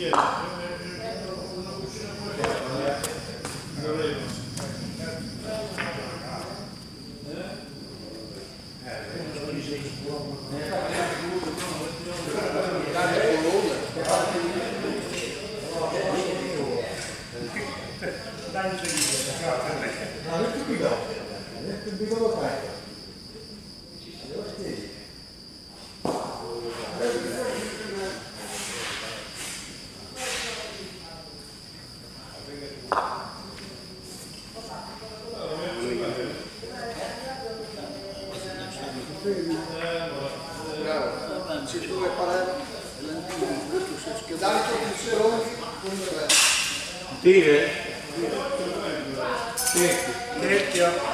Dire? Sì. Vecchio.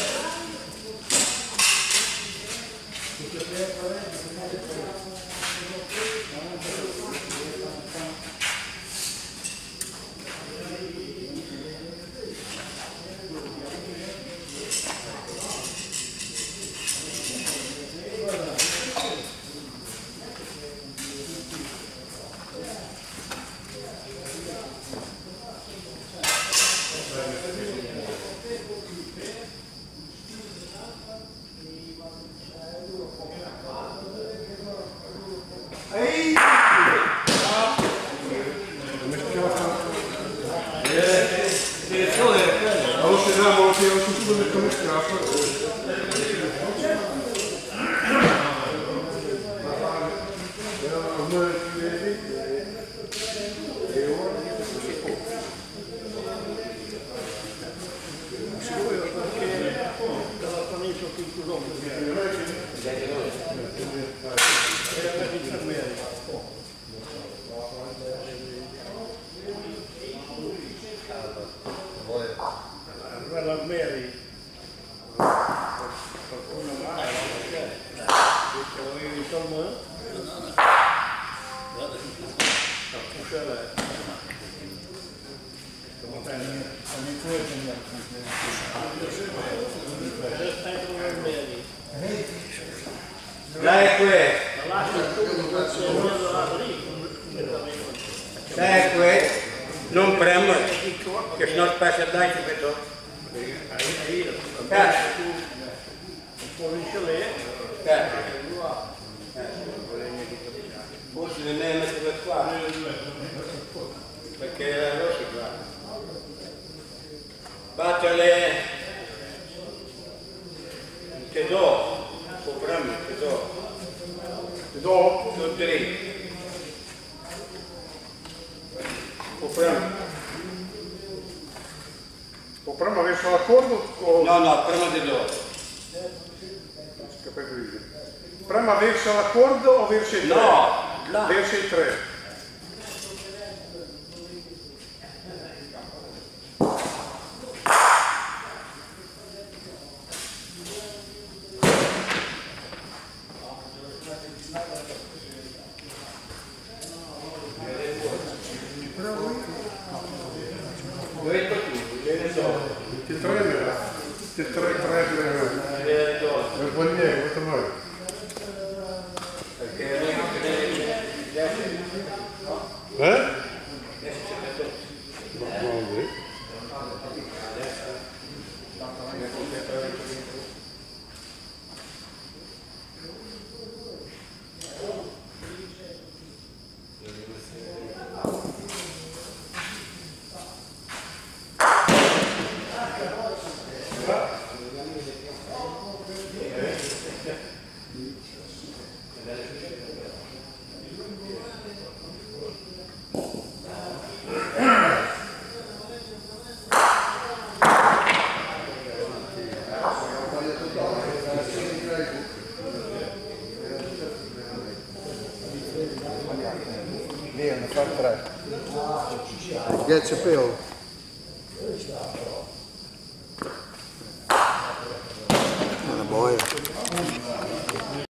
Non premo, che se no spessa dai che vedo. Forse non è messo per qua, perché era rosso qua. Battele, te do, compriamo, te do. Te do? Sono tre. Compriamo verso l'accordo o... No, prima di loro. Prima verso l'accordo o verso i tre? No, là. Verso i tre. Grazie Peo.